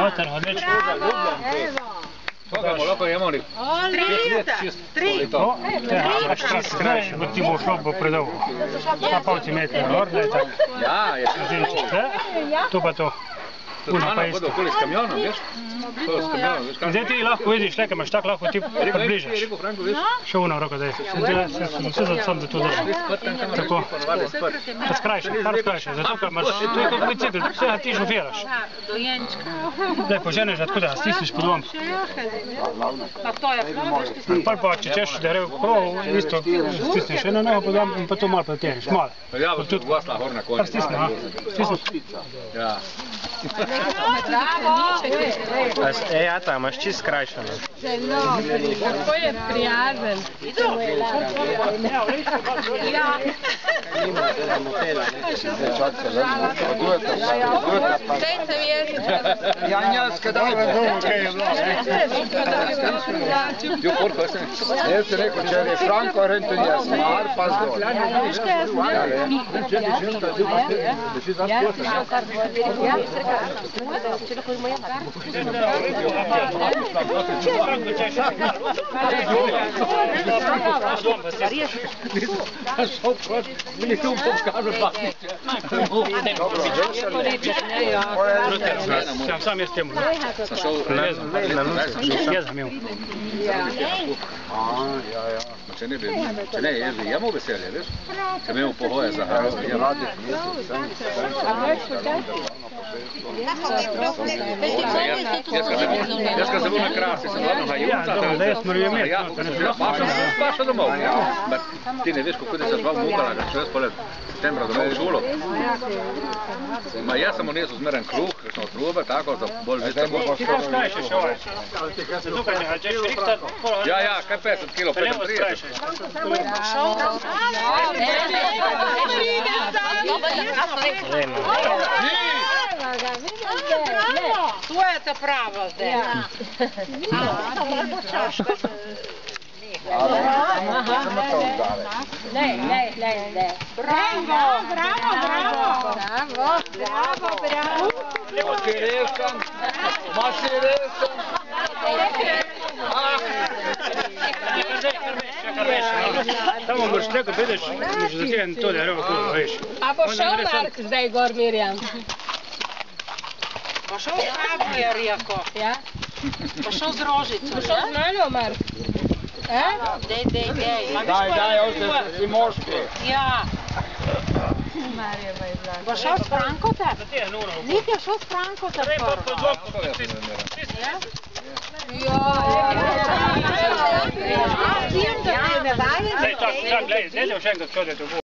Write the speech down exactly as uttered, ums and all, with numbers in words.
Super, odlično. Koga mu lahko jemo? Tri leta. Tri. No, ja, skrajše, bo ti bo šlo, bo predolgo. Pa pol centimetra gor, da je tako. Ja, je še zelo. To pa to. Uno pa isto. Okoli s kamionom, veš? S kamionom, veš? Zdaj ti lahko vidiš, nekaj imaš tako, lahko ti približaš. Še uno roko daj. Vse za sam, da to držim. Tako. Pa skrajše, kar skrajše. Zato, ker imaš, to je kot bicikl, vsega ti šofiraš. Daj, poženeš, da tako da stisniš pod lom. Pa pa, če češ, da gre v krov, isto stisneš eno nogo pod lom in pa to malo pretegneš, malo. Ja, bo tudi glasna gorna konja. Pa stisne, a? Stisne. Ja. E, ja, ta, imaš čist skrajšano. Zelo, kako je prijazen. Ja. Dajte mi jesti. Janjaska, daj me dolke je bilo. Jaz sem rekel, če je Franko Renton je smar, pa zdol. Sam jaz temu. Jaz sem imel. Če ne, če ne, jaz bi imel veselje, veš? Če imel pohoje za hrano. Jaz kad se bom na krasi, sem glavno hajunca. Ja, da jaz moram imeti. Paša domov. Ti ne veš, kako da se dva mukala, da še jaz polet septembra domov v šolo. Ma jaz sem unesel zmeren kruh, ker sem otrube, tako, za bolj vidno. Ti boš skrajše še ovaj. Tukaj ne hačeš riktat. Ja, ja, kaj petdeset kilo, petintrideset. To je ta prava zdaj. Lej, lej, lej, lej. Bravo, bravo, bravo. Bravo, bravo, bravo. Masi resen, masi resen. Tamo moraš neko bedeš, moraš zategan to, da je rovo kurva, veš. A bo šel Mark zdaj gor, Mirjam? Pa šel z tabo, je rekel. Ja? Pa šel z rožico. Bo šel z mano, Mark? Dej, dej, dej. Daj, daj, ovdje si moški. Ja. Bo šel s Frankota? Nik je šel s Frankota. Ja, Ja, ja, ja. Zdaj, tak, tak, gledaj, zdaj je še enkrat, kaj da je to bo.